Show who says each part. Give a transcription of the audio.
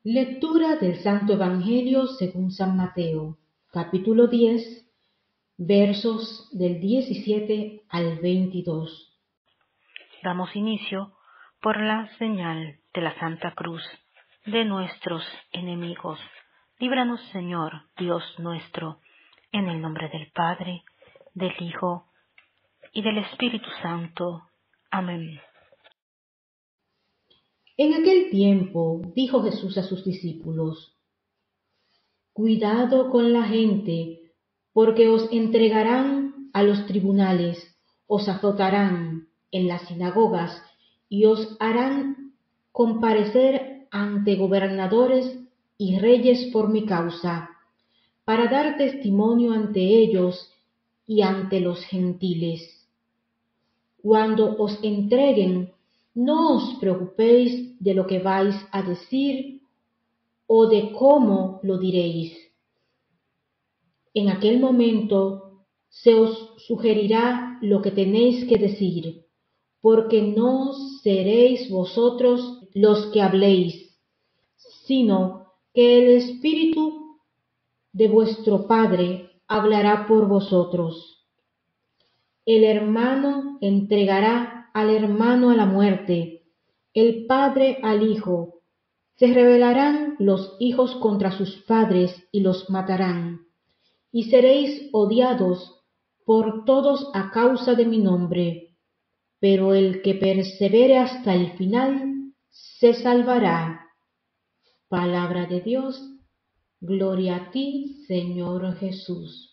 Speaker 1: Lectura del Santo Evangelio según San Mateo, capítulo 10, versos del 17 al 22.
Speaker 2: Damos inicio por la señal de la Santa Cruz de nuestros enemigos. Líbranos, Señor, Dios nuestro, en el nombre del Padre, del Hijo y del Espíritu Santo. Amén.
Speaker 1: En aquel tiempo dijo Jesús a sus discípulos: Cuidado con la gente, porque os entregarán a los tribunales, os azotarán en las sinagogas y os harán comparecer ante gobernadores y reyes por mi causa, para dar testimonio ante ellos y ante los gentiles. Cuando os entreguen, no os preocupéis de lo que vais a decir o de cómo lo diréis. En aquel momento se os sugerirá lo que tenéis que decir, porque no seréis vosotros los que habléis, sino que el Espíritu de vuestro Padre hablará por vosotros. El hermano entregará al hermano a la muerte, el padre al hijo. Se rebelarán los hijos contra sus padres y los matarán. Y seréis odiados por todos a causa de mi nombre. Pero el que persevere hasta el final se salvará. Palabra de Dios. Gloria a ti, Señor Jesús.